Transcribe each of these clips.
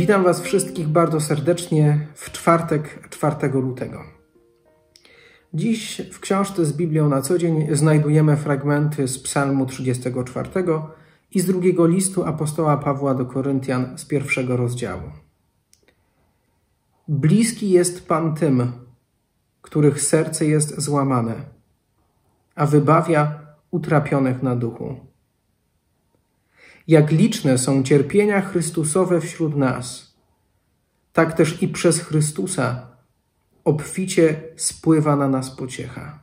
Witam Was wszystkich bardzo serdecznie w czwartek, 4 lutego. Dziś w książce z Biblią na co dzień znajdujemy fragmenty z Psalmu 34 i z drugiego listu apostoła Pawła do Koryntian z 1 rozdziału. Bliski jest Pan tym, których serce jest złamane, a wybawia utrapionych na duchu. Jak liczne są cierpienia Chrystusowe wśród nas, tak też i przez Chrystusa obficie spływa na nas pociecha.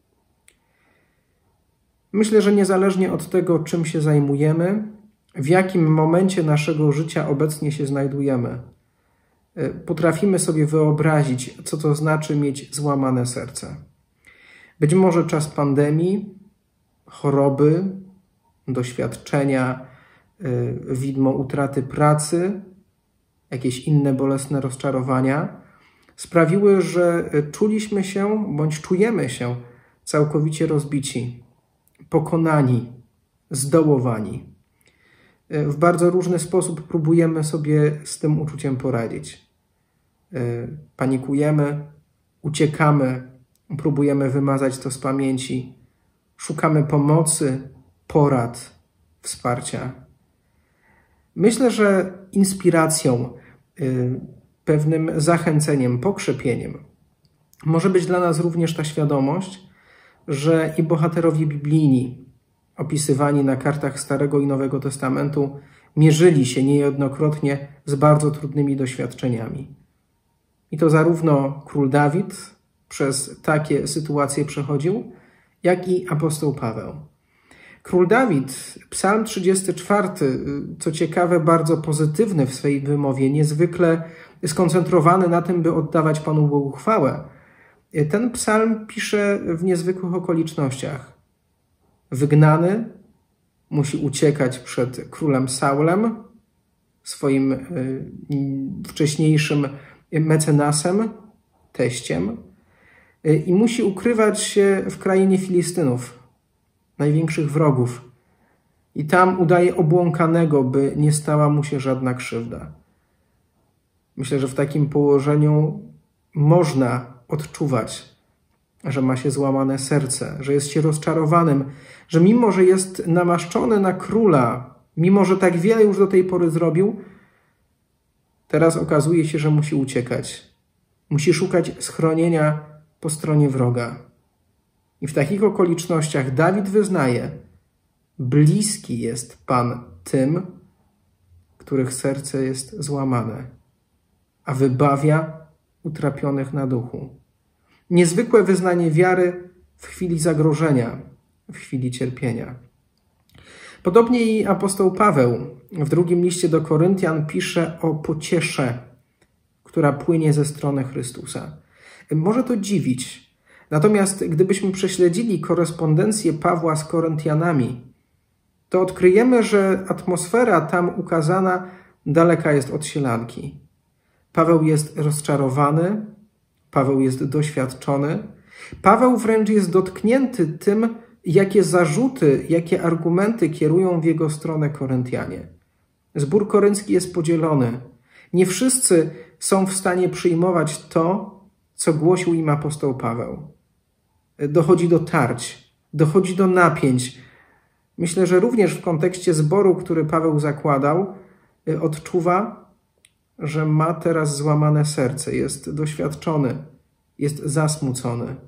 Myślę, że niezależnie od tego, czym się zajmujemy, w jakim momencie naszego życia obecnie się znajdujemy, potrafimy sobie wyobrazić, co to znaczy mieć złamane serce. Być może czas pandemii, choroby, doświadczenia, widmo utraty pracy, jakieś inne bolesne rozczarowania sprawiły, że czuliśmy się bądź czujemy się całkowicie rozbici, pokonani, zdołowani. W bardzo różny sposób próbujemy sobie z tym uczuciem poradzić. Panikujemy, uciekamy, próbujemy wymazać to z pamięci, szukamy pomocy, porad, wsparcia. Myślę, że inspiracją, pewnym zachęceniem, pokrzepieniem może być dla nas również ta świadomość, że i bohaterowie biblijni, opisywani na kartach Starego i Nowego Testamentu, mierzyli się niejednokrotnie z bardzo trudnymi doświadczeniami. I to zarówno król Dawid przez takie sytuacje przechodził, jak i apostoł Paweł. Król Dawid, Psalm 34, co ciekawe, bardzo pozytywny w swej wymowie, niezwykle skoncentrowany na tym, by oddawać Panu Bogu chwałę. Ten psalm pisze w niezwykłych okolicznościach. Wygnany, musi uciekać przed królem Saulem, swoim wcześniejszym mecenasem, teściem, i musi ukrywać się w krainie Filistynów, największych wrogów. I tam udaje obłąkanego, by nie stała mu się żadna krzywda. Myślę, że w takim położeniu można odczuwać, że ma się złamane serce, że jest się rozczarowanym, że mimo, że jest namaszczony na króla, mimo, że tak wiele już do tej pory zrobił, teraz okazuje się, że musi uciekać. Musi szukać schronienia po stronie wroga. I w takich okolicznościach Dawid wyznaje: bliski jest Pan tym, których serce jest złamane, a wybawia utrapionych na duchu. Niezwykłe wyznanie wiary w chwili zagrożenia, w chwili cierpienia. Podobnie i apostoł Paweł w drugim liście do Koryntian pisze o pociesze, która płynie ze strony Chrystusa. Może to dziwić, natomiast gdybyśmy prześledzili korespondencję Pawła z Koryntianami, to odkryjemy, że atmosfera tam ukazana daleka jest od sielanki. Paweł jest rozczarowany, Paweł jest doświadczony, Paweł wręcz jest dotknięty tym, jakie zarzuty, jakie argumenty kierują w jego stronę Koryntianie. Zbór koryncki jest podzielony. Nie wszyscy są w stanie przyjmować to, co głosił im apostoł Paweł. Dochodzi do tarć, dochodzi do napięć. Myślę, że również w kontekście zboru, który Paweł zakładał, odczuwa, że ma teraz złamane serce, jest doświadczony, jest zasmucony.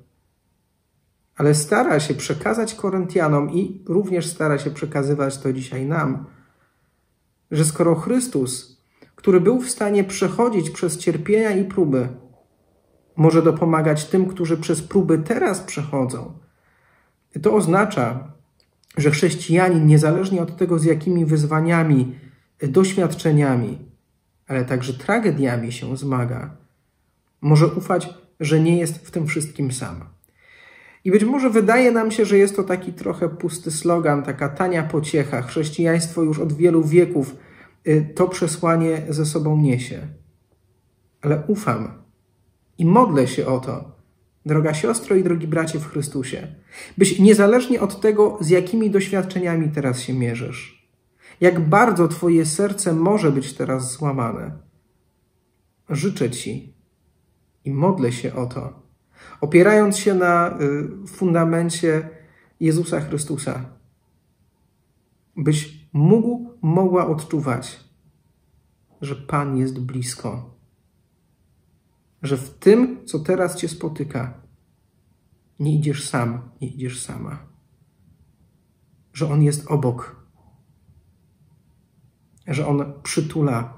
Ale stara się przekazać Koryntianom i również stara się przekazywać to dzisiaj nam, że skoro Chrystus, który był w stanie przechodzić przez cierpienia i próby, może dopomagać tym, którzy przez próby teraz przechodzą, to oznacza, że chrześcijanin, niezależnie od tego, z jakimi wyzwaniami, doświadczeniami, ale także tragediami się zmaga, może ufać, że nie jest w tym wszystkim sam. I być może wydaje nam się, że jest to taki trochę pusty slogan, taka tania pociecha. Chrześcijaństwo już od wielu wieków to przesłanie ze sobą niesie. Ale ufam i modlę się o to, droga siostro i drogi bracie w Chrystusie, byś niezależnie od tego, z jakimi doświadczeniami teraz się mierzysz, jak bardzo twoje serce może być teraz złamane, życzę Ci i modlę się o to, opierając się na fundamencie Jezusa Chrystusa, byś mogła odczuwać, że Pan jest blisko, że w tym, co teraz Cię spotyka, nie idziesz sam, nie idziesz sama, że On jest obok, że On przytula,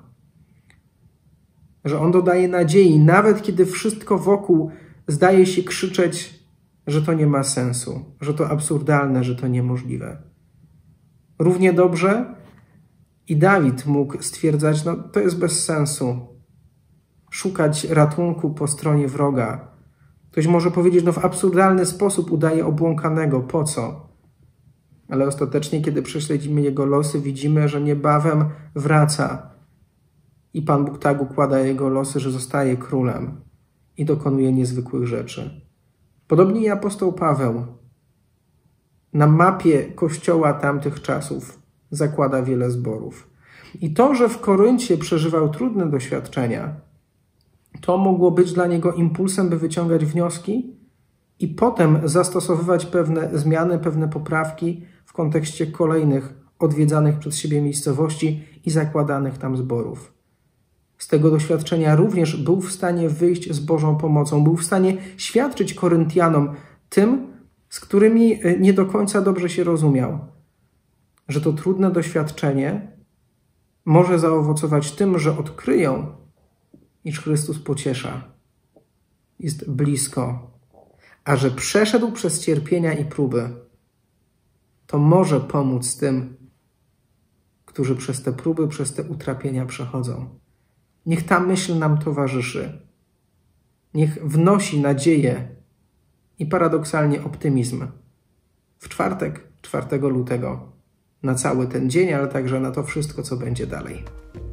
że On dodaje nadziei, nawet kiedy wszystko wokół zdaje się krzyczeć, że to nie ma sensu, że to absurdalne, że to niemożliwe. Równie dobrze i Dawid mógł stwierdzać, no to jest bez sensu, szukać ratunku po stronie wroga. Ktoś może powiedzieć, no w absurdalny sposób udaje obłąkanego, po co? Ale ostatecznie, kiedy prześledzimy jego losy, widzimy, że niebawem wraca i Pan Bóg tak układa jego losy, że zostaje królem i dokonuje niezwykłych rzeczy. Podobnie i apostoł Paweł na mapie Kościoła tamtych czasów zakłada wiele zborów. I to, że w Koryncie przeżywał trudne doświadczenia, to mogło być dla niego impulsem, by wyciągać wnioski i potem zastosowywać pewne zmiany, pewne poprawki w kontekście kolejnych odwiedzanych przez siebie miejscowości i zakładanych tam zborów. Z tego doświadczenia również był w stanie wyjść z Bożą pomocą, był w stanie świadczyć Koryntianom, tym, z którymi nie do końca dobrze się rozumiał, że to trudne doświadczenie może zaowocować tym, że odkryją, iż Chrystus pociesza, jest blisko, a że przeszedł przez cierpienia i próby, to może pomóc tym, którzy przez te próby, przez te utrapienia przechodzą. Niech ta myśl nam towarzyszy. Niech wnosi nadzieję i paradoksalnie optymizm w czwartek, 4 lutego, na cały ten dzień, ale także na to wszystko, co będzie dalej.